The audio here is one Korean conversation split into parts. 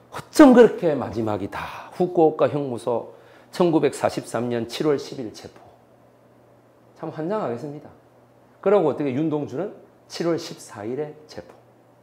어쩜 그렇게 마지막이다. 후쿠오카 형무소 1943년 7월 10일 체포. 참 환장하겠습니다. 그러고 어떻게 윤동주는 7월 14일에 체포.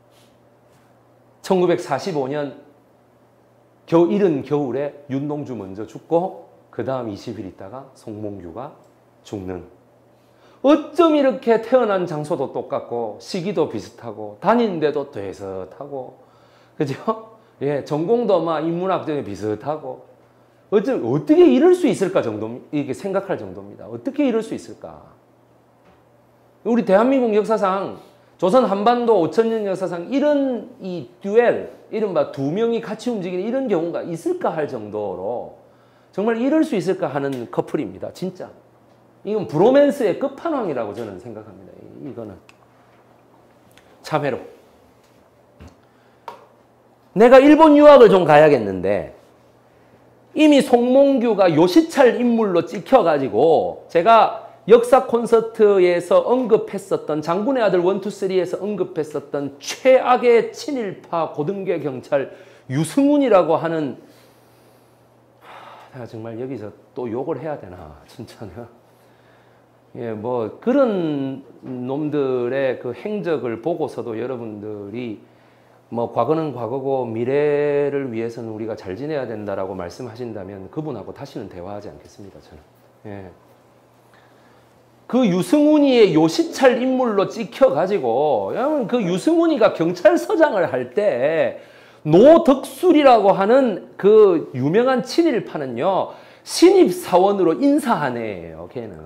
1945년 이른 겨울에 윤동주 먼저 죽고 그 다음 20일 있다가 송몽규가 죽는. 어쩜 이렇게 태어난 장소도 똑같고 시기도 비슷하고 다닌 데도 되슷하고 그죠? 예, 전공도 막 인문학적인 비슷하고 어쩜 어떻게 이럴 수 있을까 정도 이게 생각할 정도입니다. 어떻게 이럴 수 있을까? 우리 대한민국 역사상 조선 한반도 5천년 역사상 이런 이 듀엘 이른바 두 명이 같이 움직이는 이런 경우가 있을까 할 정도로 정말 이럴 수 있을까 하는 커플입니다. 진짜. 이건 브로맨스의 끝판왕이라고 저는 생각합니다. 이거는. 참회로. 내가 일본 유학을 좀 가야겠는데 이미 송몽규가 요시찰 인물로 찍혀가지고 제가 역사 콘서트에서 언급했었던 장군의 아들 1, 2, 3에서 언급했었던 최악의 친일파 고등계 경찰 유승훈이라고 하는 내가 정말 여기서 또 욕을 해야 되나 진짜 내가 예, 뭐 그런 놈들의 그 행적을 보고서도 여러분들이 뭐 과거는 과거고 미래를 위해서는 우리가 잘 지내야 된다라고 말씀하신다면 그분하고 다시는 대화하지 않겠습니다. 저는. 예. 그 유승훈이의 요시찰 인물로 찍혀가지고 그 유승훈이가 경찰서장을 할 때 노덕술이라고 하는 그 유명한 친일파는요 신입사원으로 인사한 애예요. 걔는.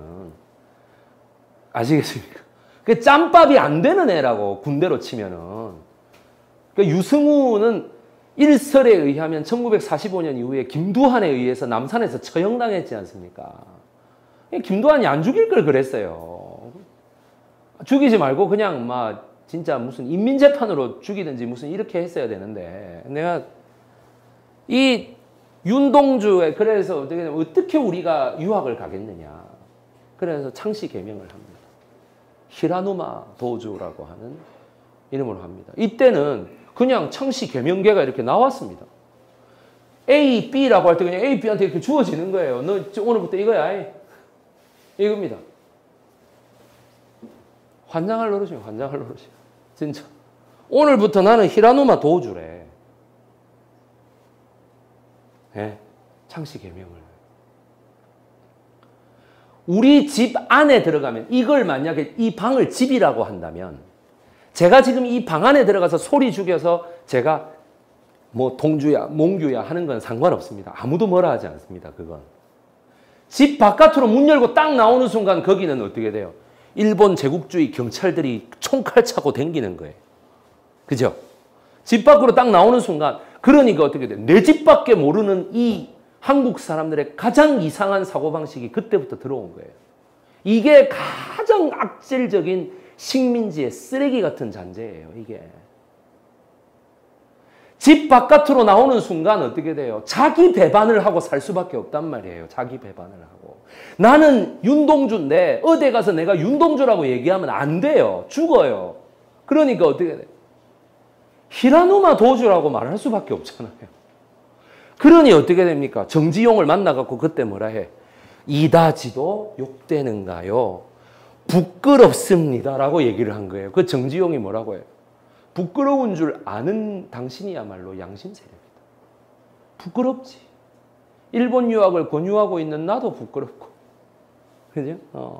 아시겠습니까? 그 짬밥이 안 되는 애라고 군대로 치면은. 그러니까 유승우는 일설에 의하면 1945년 이후에 김두한에 의해서 남산에서 처형당했지 않습니까? 김두한이 안 죽일 걸 그랬어요. 죽이지 말고 그냥 막 진짜 무슨 인민재판으로 죽이든지 무슨 이렇게 했어야 되는데 내가 이 윤동주의 그래서 어떻게 우리가 유학을 가겠느냐. 그래서 창씨 개명을 합니다. 히라누마 도주라고 하는 이름으로 합니다. 이때는 그냥 창씨 개명계가 이렇게 나왔습니다. A, B라고 할 때 그냥 A, B한테 이렇게 주어지는 거예요. 너 오늘부터 이거야. 이겁니다. 환장할 노릇이에요. 환장할 노릇이에요. 진짜. 오늘부터 나는 히라누마 도주래. 네, 창씨 개명을. 우리 집 안에 들어가면 이걸 만약에 이 방을 집이라고 한다면 제가 지금 이 방 안에 들어가서 소리 죽여서 제가 뭐 동주야 몽규야 하는 건 상관없습니다. 아무도 뭐라 하지 않습니다. 그건. 집 바깥으로 문 열고 딱 나오는 순간 거기는 어떻게 돼요? 일본 제국주의 경찰들이 총칼 차고 댕기는 거예요. 그죠? 집 밖으로 딱 나오는 순간 그러니까 어떻게 돼요? 내 집밖에 모르는 이 한국 사람들의 가장 이상한 사고방식이 그때부터 들어온 거예요. 이게 가장 악질적인 식민지의 쓰레기 같은 잔재예요. 이게. 집 바깥으로 나오는 순간 어떻게 돼요? 자기 배반을 하고 살 수밖에 없단 말이에요. 자기 배반을 하고. 나는 윤동주인데 어디 가서 내가 윤동주라고 얘기하면 안 돼요. 죽어요. 그러니까 어떻게 돼요? 히라누마 도주라고 말할 수밖에 없잖아요. 그러니 어떻게 됩니까? 정지용을 만나갖고 그때 뭐라 해? 이다지도 욕되는가요? 부끄럽습니다라고 얘기를 한 거예요. 그 정지용이 뭐라고 해요? 부끄러운 줄 아는 당신이야말로 양심세력이다. 부끄럽지. 일본 유학을 권유하고 있는 나도 부끄럽고. 그죠?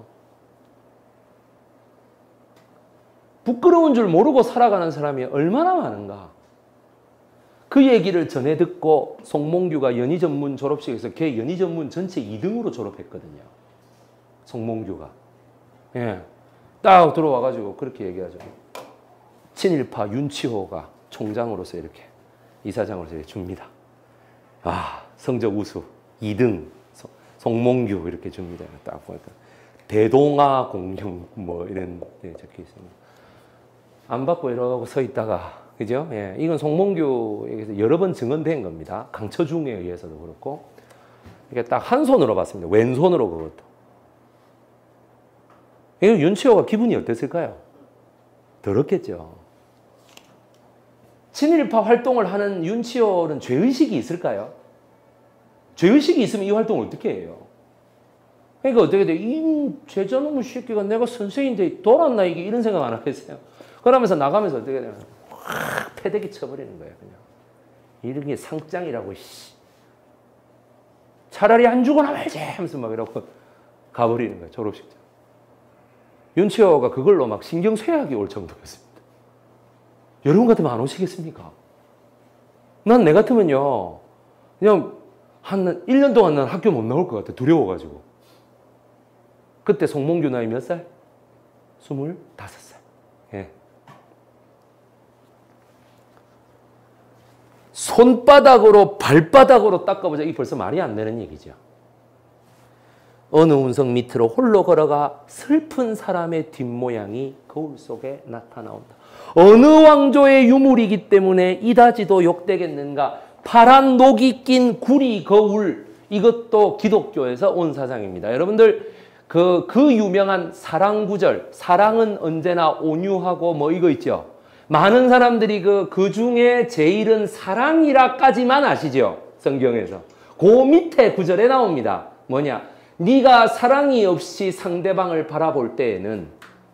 부끄러운 줄 모르고 살아가는 사람이 얼마나 많은가. 그 얘기를 전해 듣고 송몽규가 연희전문 졸업식에서 걔 연희전문 전체 2등으로 졸업했거든요. 송몽규가. 예. 딱 들어와가지고 그렇게 얘기하죠. 친일파 윤치호가 총장으로서 이렇게 이사장으로서 이렇게 줍니다. 아, 성적 우수 2등 송몽규 이렇게 줍니다. 딱 보니까 대동아 공영 뭐 이런 데 적혀 있습니다. 안 받고 이러고 서 있다가 그죠? 예, 이건 송몽규에게서 여러 번 증언된 겁니다. 강처중에 의해서도 그렇고 이게 딱 한 손으로 봤습니다. 왼손으로 그것도. 윤치호가 기분이 어땠을까요? 더럽겠죠. 친일파 활동을 하는 윤치호는 죄의식이 있을까요? 죄의식이 있으면 이 활동을 어떻게 해요? 그러니까 어떻게 돼? 이 제자놈의 새끼가 내가 선생인데 돌았나 이게 이런 생각 안 하겠어요? 그러면서 나가면서 어떻게 되냐? 확 패대기 쳐버리는 거예요, 그냥. 이런 게 상장이라고, 씨. 차라리 안 죽어나 말지 하면서 막 이러고 가버리는 거예요, 졸업식장. 윤치호가 그걸로 막 신경쇠약이 올 정도였습니다. 여러분 같으면 안 오시겠습니까? 난 내 같으면요, 그냥 한 1년 동안 난 학교 못 나올 것 같아, 두려워가지고. 그때 송몽규 나이 몇 살? 25살. 예. 손바닥으로 발바닥으로 닦아보자. 이게 벌써 말이 안 되는 얘기죠. 어느 운석 밑으로 홀로 걸어가 슬픈 사람의 뒷모양이 거울 속에 나타나온다. 어느 왕조의 유물이기 때문에 이다지도 욕되겠는가. 파란 녹이 낀 구리 거울. 이것도 기독교에서 온 사상입니다. 여러분들 그 유명한 사랑 구절. 사랑은 언제나 온유하고 뭐 이거 있죠. 많은 사람들이 그 중에 제일은 사랑이라까지만 아시죠? 성경에서. 그 밑에 구절에 나옵니다. 뭐냐? 네가 사랑이 없이 상대방을 바라볼 때에는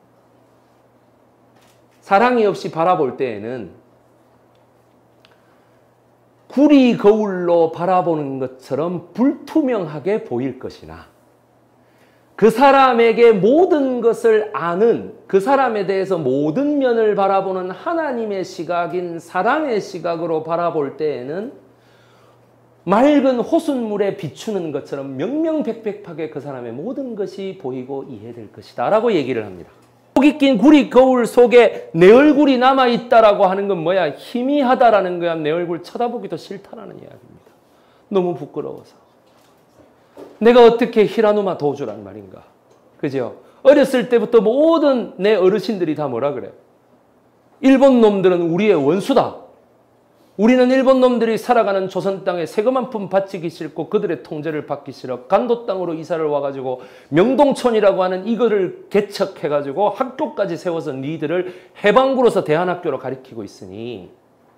구리 거울로 바라보는 것처럼 불투명하게 보일 것이나 그 사람에게 모든 것을 아는, 그 사람에 대해서 모든 면을 바라보는 하나님의 시각인 사랑의 시각으로 바라볼 때에는 맑은 호숫물에 비추는 것처럼 명명백백하게 그 사람의 모든 것이 보이고 이해될 것이다 라고 얘기를 합니다. 속이 낀 구리 거울 속에 내 얼굴이 남아있다라고 하는 건 뭐야? 희미하다라는 거야. 내 얼굴 쳐다보기도 싫다라는 이야기입니다. 너무 부끄러워서. 내가 어떻게 히라누마 도주란 말인가? 그죠? 어렸을 때부터 모든 내 어르신들이 다 뭐라 그래? 일본 놈들은 우리의 원수다. 우리는 일본 놈들이 살아가는 조선 땅에 세금 한 푼 바치기 싫고 그들의 통제를 받기 싫어 간도 땅으로 이사를 와가지고 명동촌이라고 하는 이거를 개척해가지고 학교까지 세워서 니들을 해방구로서 대한학교로 가리키고 있으니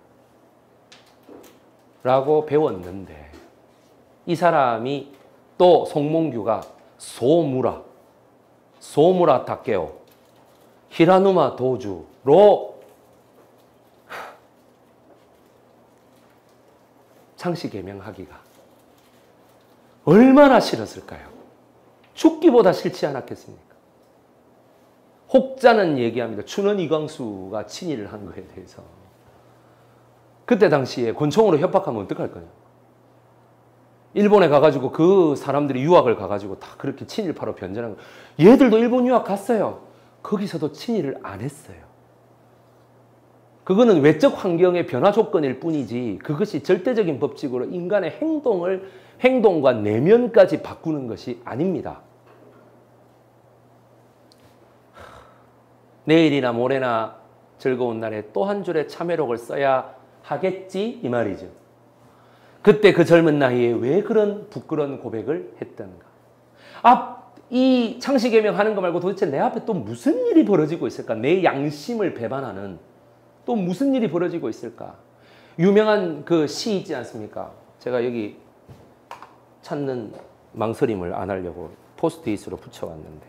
라고 배웠는데 이 사람이 또 송몽규가 소무라 다케오 히라누마 도주로 창씨개명하기가 얼마나 싫었을까요? 죽기보다 싫지 않았겠습니까? 혹자는 얘기합니다. 춘원 이광수가 친일을 한 거에 대해서. 그때 당시에 권총으로 협박하면 어떡할 거냐? 일본에 가가지고 그 사람들이 유학을 가가지고 다 그렇게 친일파로 변전한 거. 얘들도 일본 유학 갔어요. 거기서도 친일을 안 했어요. 그거는 외적 환경의 변화 조건일 뿐이지 그것이 절대적인 법칙으로 인간의 행동과 내면까지 바꾸는 것이 아닙니다. 내일이나 모레나 즐거운 날에 또 한 줄의 참회록을 써야 하겠지 이 말이죠. 그때 그 젊은 나이에 왜 그런 부끄러운 고백을 했던가. 이 창씨개명 하는 거 말고 도대체 내 앞에 또 무슨 일이 벌어지고 있을까? 내 양심을 배반하는 또 무슨 일이 벌어지고 있을까? 유명한 그 시 있지 않습니까? 제가 여기 찾는 망설임을 안 하려고 포스트잇으로 붙여왔는데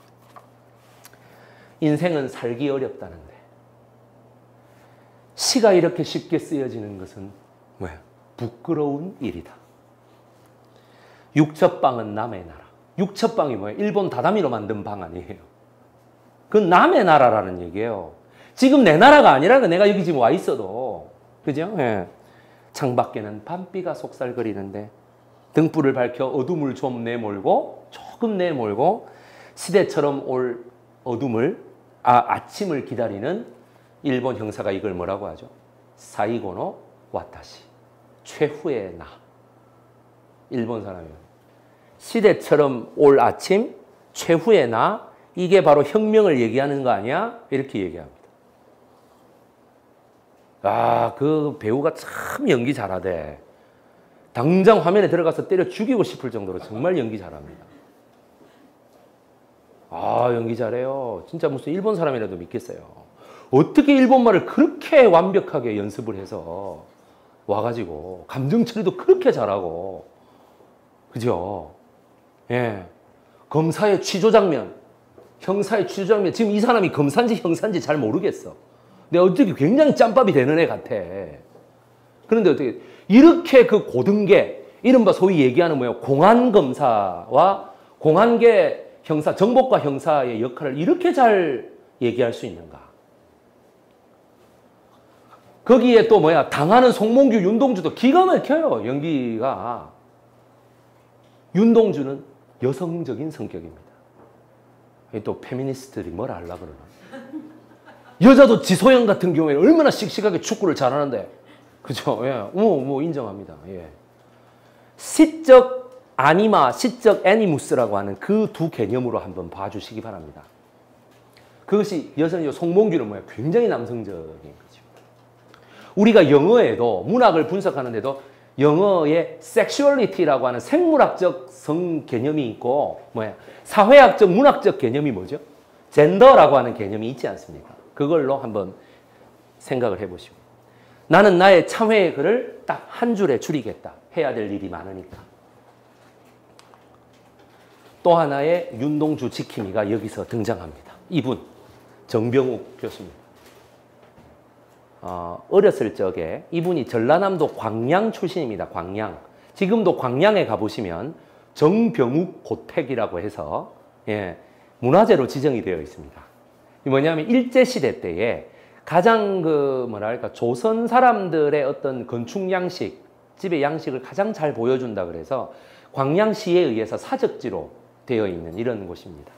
인생은 살기 어렵다는데 시가 이렇게 쉽게 쓰여지는 것은 뭐야? 부끄러운 일이다. 육첩방은 남의 나라. 육첩방이 뭐예요? 일본 다다미로 만든 방 아니에요. 그건 남의 나라라는 얘기예요. 지금 내 나라가 아니라 내가 여기 지금 와 있어도. 그죠? 예. 창밖에는 밤비가 속살거리는데 등불을 밝혀 어둠을 좀 내몰고 조금 내몰고 시대처럼 올 아침을 기다리는 일본 형사가 이걸 뭐라고 하죠? 사이고노 와타시. 최후의 나. 일본 사람이에요. 시대처럼 올 아침, 최후의 나. 이게 바로 혁명을 얘기하는 거 아니야? 이렇게 얘기합니다. 그 배우가 참 연기 잘하대. 당장 화면에 들어가서 때려 죽이고 싶을 정도로 정말 연기 잘합니다. 연기 잘해요. 진짜 무슨 일본 사람이라도 믿겠어요. 어떻게 일본말을 그렇게 완벽하게 연습을 해서 와가지고 감정 처리도 그렇게 잘하고 그죠? 예. 검사의 취조 장면, 형사의 취조 장면. 지금 이 사람이 검사인지 형사인지 잘 모르겠어. 근데 어떻게 굉장히 짬밥이 되는 애 같아. 그런데 어떻게 이렇게 그 고등계, 이른바 소위 얘기하는 뭐예요? 공안검사와 공안계 형사, 정보과 형사의 역할을 이렇게 잘 얘기할 수 있는가? 거기에 또 뭐야? 당하는 송몽규, 윤동주도 기가 막혀요. 연기가. 윤동주는 여성적인 성격입니다. 또 페미니스트들이 뭘 하려고 그러나. 여자도 지소영 같은 경우에는 얼마나 씩씩하게 축구를 잘하는데. 그죠? 예. 뭐 인정합니다. 예. 시적 아니마, 시적 애니무스라고 하는 그 두 개념으로 한번 봐주시기 바랍니다. 그것이 여성이요. 송몽규는 뭐야? 굉장히 남성적인 거죠. 우리가 영어에도 문학을 분석하는데도 영어의 섹슈얼리티라고 하는 생물학적 성 개념이 있고 뭐야? 사회학적 문학적 개념이 뭐죠? 젠더라고 하는 개념이 있지 않습니까? 그걸로 한번 생각을 해보시고 나는 나의 참회의 글을 딱 한 줄에 줄이겠다. 해야 될 일이 많으니까. 또 하나의 윤동주 지킴이가 여기서 등장합니다. 이분 정병욱 교수입니다. 어렸을 적에 이분이 전라남도 광양 출신입니다. 광양. 지금도 광양에 가보시면 정병욱 고택이라고 해서 예, 문화재로 지정이 되어 있습니다. 이 뭐냐면 일제시대 때에 가장 그 뭐랄까 조선 사람들의 어떤 건축 양식, 집의 양식을 가장 잘 보여준다 그래서 광양시에 의해서 사적지로 되어 있는 이런 곳입니다.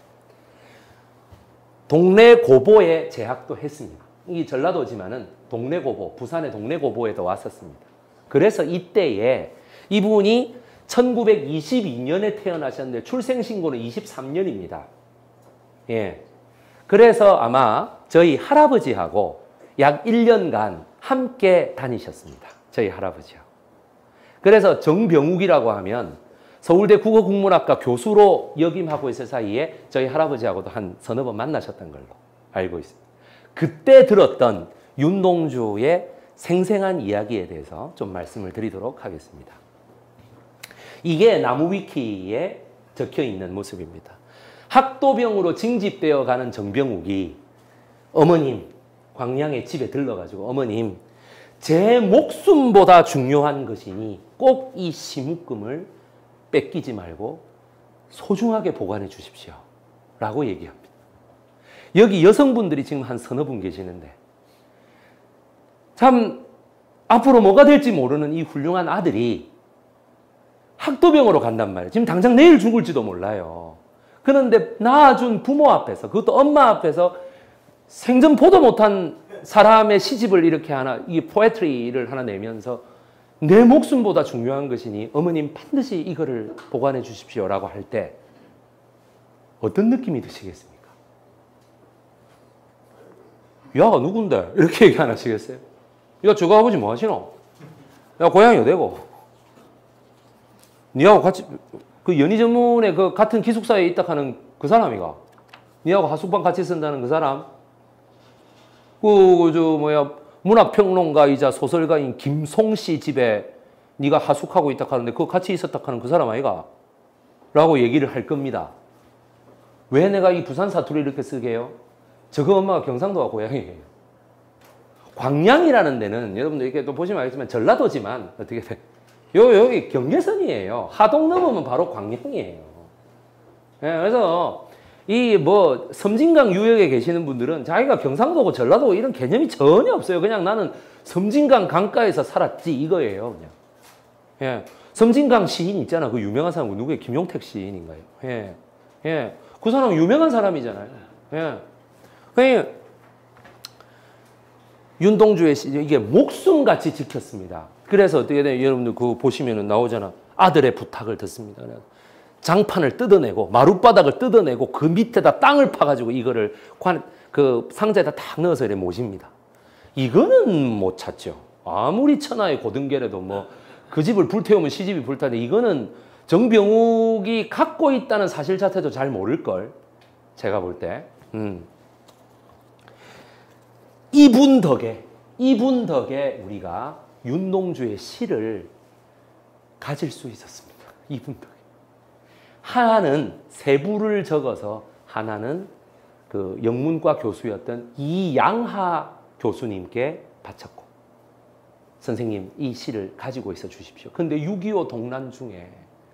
동래 고보에 재학도 했습니다. 이 전라도지만은 동래 고보, 부산의 동래 고보에도 왔었습니다. 그래서 이때에 이분이 1922년에 태어나셨는데 출생신고는 23년입니다. 예. 그래서 아마 저희 할아버지하고 약 1년간 함께 다니셨습니다. 저희 할아버지하고. 그래서 정병욱이라고 하면 서울대 국어국문학과 교수로 역임하고 있을 사이에 저희 할아버지하고도 한 서너 번 만나셨던 걸로 알고 있습니다. 그때 들었던 윤동주의 생생한 이야기에 대해서 좀 말씀을 드리도록 하겠습니다. 이게 나무위키에 적혀 있는 모습입니다. 학도병으로 징집되어 가는 정병욱이 어머님, 광양에 집에 들러가지고 어머님, 제 목숨보다 중요한 것이니 꼭 이 시묵금을 뺏기지 말고 소중하게 보관해 주십시오. 라고 얘기합니다. 여기 여성분들이 지금 한 서너 분 계시는데 참 앞으로 뭐가 될지 모르는 이 훌륭한 아들이 학도병으로 간단 말이에요. 지금 당장 내일 죽을지도 몰라요. 그런데 낳아준 부모 앞에서 그것도 엄마 앞에서 생전 보도 못한 사람의 시집을 이렇게 하나 이 포에트리를 하나 내면서 내 목숨보다 중요한 것이니 어머님 반드시 이거를 보관해 주십시오라고 할 때 어떤 느낌이 드시겠습니까? 야 누군데? 이렇게 얘기 안 하시겠어요? 야 저거 아버지 뭐 하시노? 야 고향이 어디고? 니하고 같이 그 연희 전문에 그 같은 기숙사에 있다 하는 그 사람이가 니하고 하숙방 같이 쓴다는 그 사람? 문학평론가이자 소설가인 김송씨 집에 네가 하숙하고 있다 하는데 그거 같이 있었다 하는 그 사람 아이가? 라고 얘기를 할 겁니다. 왜 내가 이 부산 사투리 이렇게 쓰게 해요? 저거 엄마가 경상도가 고향이에요. 광양이라는 데는 여러분들 이렇게 또 보시면 알겠지만 전라도지만 어떻게 돼? 여기 경계선이에요. 하동 넘으면 바로 광양이에요. 네, 그래서 이 뭐 섬진강 유역에 계시는 분들은 자기가 경상도고 전라도고 이런 개념이 전혀 없어요. 그냥 나는 섬진강 강가에서 살았지 이거예요. 그냥. 예. 섬진강 시인 있잖아. 그 유명한 사람 누구예요? 김용택 시인인가요? 예. 예. 그 사람 유명한 사람이잖아요. 예. 그러니까 윤동주의 시 이게 목숨같이 지켰습니다. 그래서 어떻게 돼요? 여러분들 그거 보시면은 나오잖아. 아들의 부탁을 듣습니다. 장판을 뜯어내고 마룻바닥을 뜯어내고 그 밑에다 땅을 파가지고 이거를 그 상자에다 딱 넣어서 이렇게 모십니다. 이거는 못 찾죠. 아무리 천하의 고등계라도 뭐 그 집을 불태우면 시집이 불타는데 이거는 정병욱이 갖고 있다는 사실 자체도 잘 모를걸. 제가 볼 때. 이분 덕에 우리가 윤동주의 시를 가질 수 있었습니다. 이분 덕에. 하나는 세부를 적어서 하나는 그 영문과 교수였던 이양하 교수님께 바쳤고, 선생님 이 시를 가지고 있어 주십시오. 근데 6.25 동란 중에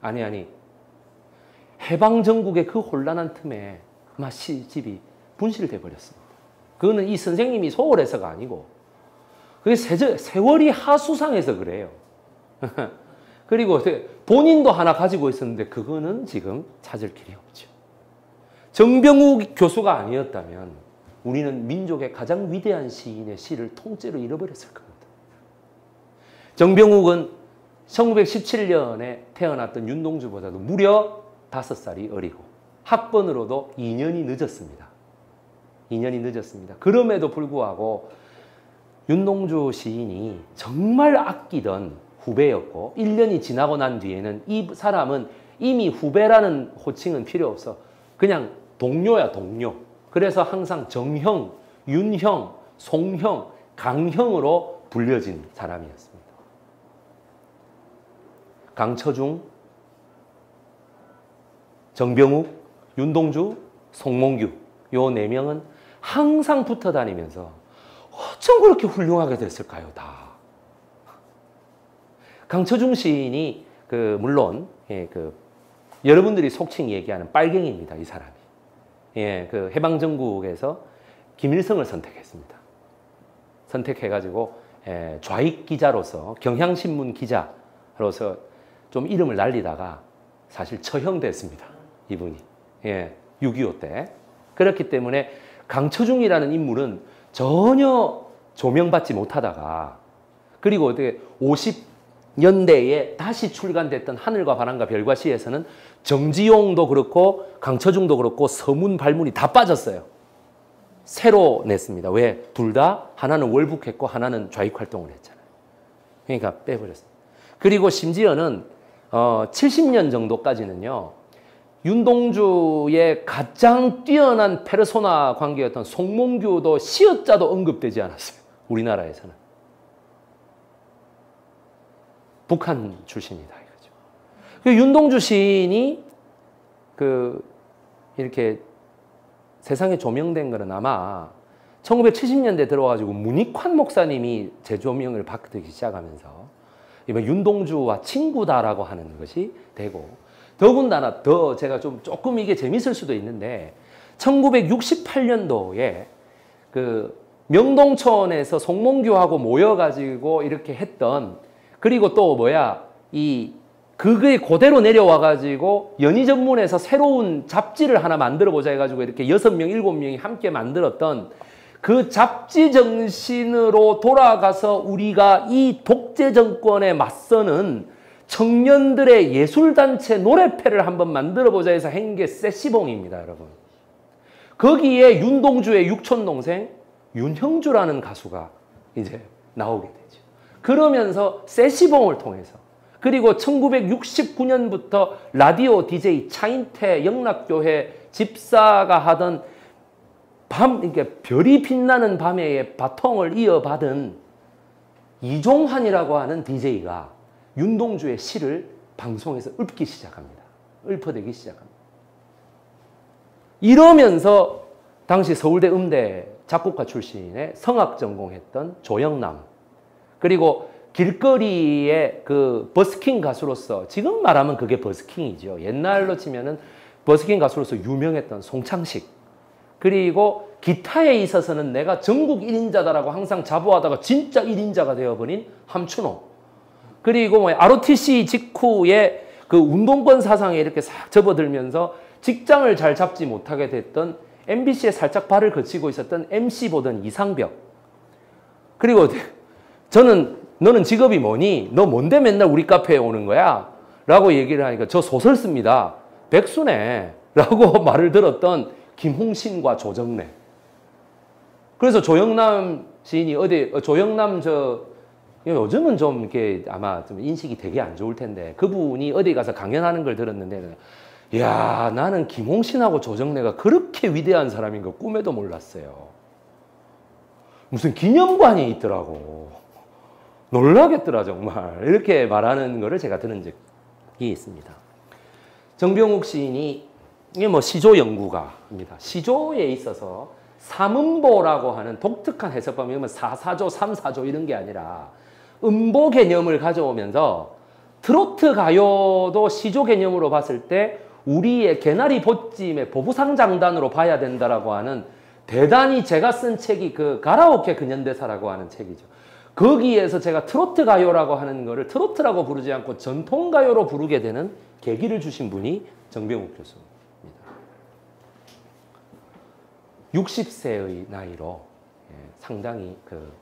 해방 전국의 그 혼란한 틈에 아마 시집이 분실돼 버렸습니다. 그거는 이 선생님이 소홀해서가 아니고 그게 세월이 하수상해서 그래요. 그리고 본인도 하나 가지고 있었는데 그거는 지금 찾을 길이 없죠. 정병욱 교수가 아니었다면 우리는 민족의 가장 위대한 시인의 시를 통째로 잃어버렸을 겁니다. 정병욱은 1917년에 태어났던 윤동주보다도 무려 5살이 어리고 학번으로도 2년이 늦었습니다. 2년이 늦었습니다. 그럼에도 불구하고 윤동주 시인이 정말 아끼던 후배였고 1년이 지나고 난 뒤에는 이 사람은 이미 후배라는 호칭은 필요 없어. 그냥 동료야, 동료. 그래서 항상 정형, 윤형, 송형, 강형으로 불려진 사람이었습니다. 강처중, 정병욱, 윤동주, 송몽규 요 4명은 항상 붙어 다니면서 어쩜 그렇게 훌륭하게 됐을까요, 다. 강처중 시인이 물론 여러분들이 속칭 얘기하는 빨갱이입니다, 이 사람이. 그 해방 전국에서 김일성을 선택했습니다. 선택해가지고 좌익 기자로서 경향신문 기자로서 좀 이름을 날리다가 사실 처형됐습니다, 이분이. 6.25 때. 그렇기 때문에 강처중이라는 인물은 전혀 조명받지 못하다가 그리고 어떻게 50년대에 다시 출간됐던 하늘과 바람과 별과 시에서는 정지용도 그렇고 강처중도 그렇고 서문 발문이 다 빠졌어요. 새로 냈습니다. 왜? 둘 다 하나는 월북했고 하나는 좌익 활동을 했잖아요. 그러니까 빼버렸어요. 그리고 심지어는 70년 정도까지는요. 윤동주의 가장 뛰어난 페르소나 관계였던 송몽규도 시어자도 언급되지 않았어요. 우리나라에서는. 북한 출신이다 이거죠. 그 윤동주 시인이 이렇게 세상에 조명된 거는 아마 1970년대 들어와가지고 문익환 목사님이 재조명을 받기 시작하면서 이번 윤동주와 친구다라고 하는 것이 되고, 더군다나 더 제가 조금 이게 재밌을 수도 있는데 1968년도에 명동촌에서 송몽규하고 모여가지고 이렇게 했던, 그리고 또 그게 그대로 내려와가지고 연희전문에서 새로운 잡지를 하나 만들어보자 해가지고 이렇게 6명, 7명이 함께 만들었던 그 잡지 정신으로 돌아가서 우리가 이 독재 정권에 맞서는 청년들의 예술단체 노래패를 한번 만들어보자 해서 한 게 세시봉입니다, 여러분. 거기에 윤동주의 육촌동생 윤형주라는 가수가 이제 나오게 되죠. 그러면서 세시봉을 통해서, 그리고 1969년부터 라디오 DJ 차인태 영락교회 집사가 하던 이렇게 별이 빛나는 밤에의 바통을 이어받은 이종환이라고 하는 DJ가 윤동주의 시를 방송에서 읊기 시작합니다. 읊어대기 시작합니다. 이러면서 당시 서울대 음대 작곡가 출신의 성악 전공했던 조영남, 그리고 길거리의 버스킹 가수로서, 지금 말하면 그게 버스킹이죠. 옛날로 치면은 버스킹 가수로서 유명했던 송창식, 그리고 기타에 있어서는 내가 전국 1인자다라고 항상 자부하다가 진짜 1인자가 되어버린 함춘호, 그리고 ROTC 직후에 운동권 사상에 이렇게 싹 접어들면서 직장을 잘 잡지 못하게 됐던 MBC에 살짝 발을 거치고 있었던 MC 보던 이상벽, 그리고 너는 직업이 뭐니? 너 뭔데 맨날 우리 카페에 오는 거야? 라고 얘기를 하니까 저 소설 씁니다. 백수네. 라고 말을 들었던 김홍신과 조정래. 그래서 조영남 시인이 요즘은 좀 이렇게 아마 좀 인식이 되게 안 좋을 텐데, 그분이 어디 가서 강연하는 걸 들었는데, 야, 나는 김홍신하고 조정래가 그렇게 위대한 사람인 거 꿈에도 몰랐어요. 무슨 기념관이 있더라고. 놀라겠더라 정말. 이렇게 말하는 거를 제가 들은 적이 있습니다. 정병욱 시인이 이게 뭐 시조 연구가입니다. 시조에 있어서 삼음보라고 하는 독특한 해석법이 뭐 4사조, 3사조 이런 게 아니라 음보 개념을 가져오면서 트로트 가요도 시조 개념으로 봤을 때 우리의 개나리 보찜의 보부상장단으로 봐야 된다라고 하는 대단히 제가 쓴 책이 그 가라오케 근현대사라고 하는 책이죠. 거기에서 제가 트로트 가요라고 하는 거를 트로트라고 부르지 않고 전통 가요로 부르게 되는 계기를 주신 분이 정병욱 교수입니다. 60세의 나이로 상당히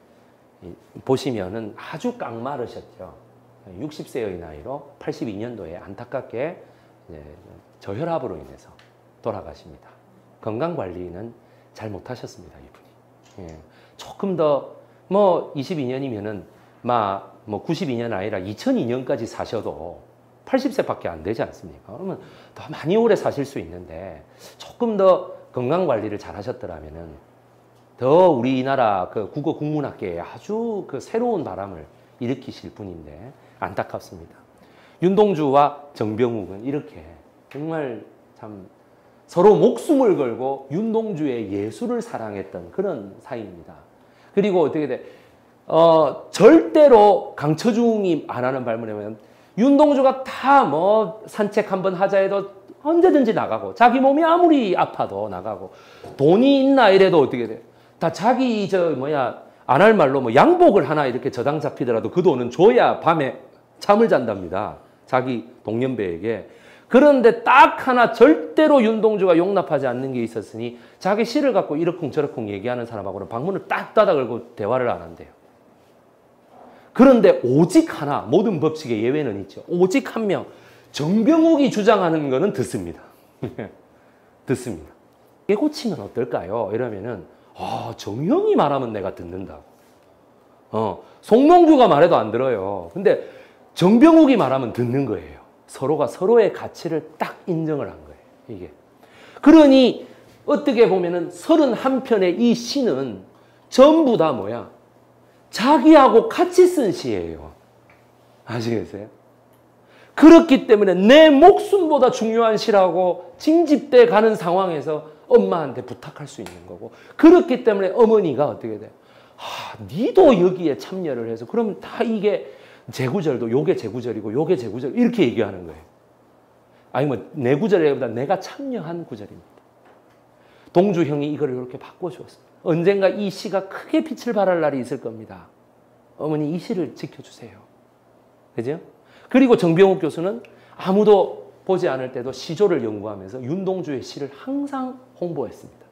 보시면은 아주 깡마르셨죠. 60세의 나이로 82년도에 안타깝게 저혈압으로 인해서 돌아가십니다. 건강 관리는 잘 못하셨습니다, 이분이. 조금 더 뭐 22년이면은 뭐 92년 아니라 2002년까지 사셔도 80세밖에 안 되지 않습니까? 그러면 더 많이 오래 사실 수 있는데 조금 더 건강 관리를 잘 하셨더라면은 더 우리나라 그 국어 국문학계에 아주 그 새로운 바람을 일으키실 분인데 안타깝습니다. 윤동주와 정병욱은 이렇게 정말 참 서로 목숨을 걸고 윤동주의 예술을 사랑했던 그런 사이입니다. 그리고 어떻게 돼? 절대로 강처중이 안 하는 발문이면 윤동주가 다 뭐 산책 한번 하자 해도 언제든지 나가고 자기 몸이 아무리 아파도 나가고 돈이 있나 이래도 어떻게 돼? 다 자기 안 할 말로 뭐 양복을 하나 이렇게 저당 잡히더라도 그 돈은 줘야 밤에 잠을 잔답니다. 자기 동년배에게. 그런데 딱 하나 절대로 윤동주가 용납하지 않는 게 있었으니 자기 시를 갖고 이러쿵저러쿵 얘기하는 사람하고는 방문을 딱 닫아 걸고 대화를 안 한대요. 그런데 오직 하나, 모든 법칙에 예외는 있죠. 오직 한 명, 정병욱이 주장하는 거는 듣습니다. 듣습니다. 이게 고치면 어떨까요? 이러면은 정형이 말하면 내가 듣는다고. 송몽규가 말해도 안 들어요. 근데 정병욱이 말하면 듣는 거예요. 서로가 서로의 가치를 딱 인정을 한 거예요. 이게. 그러니 어떻게 보면은 31편의 이 시는 전부 다 뭐야? 자기하고 같이 쓴 시예요. 아시겠어요? 그렇기 때문에 내 목숨보다 중요한 시라고 징집돼 가는 상황에서 엄마한테 부탁할 수 있는 거고, 그렇기 때문에 어머니가 어떻게 돼요? 니도 여기에 참여를 해서 그러면 다 이게 제구절도 요게 제구절이고 요게 제구절 이렇게 얘기하는 거예요. 아니 뭐 내 구절보다 내가 참여한 구절입니다. 동주 형이 이걸 이렇게 바꿔주었습니다. 언젠가 이 시가 크게 빛을 발할 날이 있을 겁니다. 어머니 이 시를 지켜주세요. 그죠? 그리고 정병욱 교수는 아무도 보지 않을 때도 시조를 연구하면서 윤동주의 시를 항상 홍보했습니다.